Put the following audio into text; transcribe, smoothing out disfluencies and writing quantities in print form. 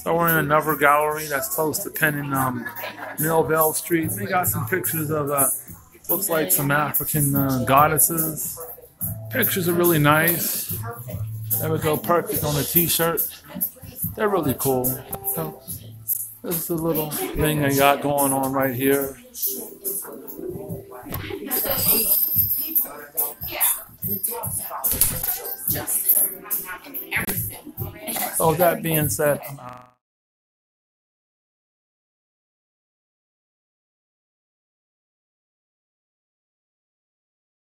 So we're in another gallery that's close to Penn and Millvale Street. They got some pictures of, looks like some African goddesses. Pictures are really nice. There we go, perfect on a t-shirt. They're really cool. So this is a little thing I got going on right here. So that being said, I'm out.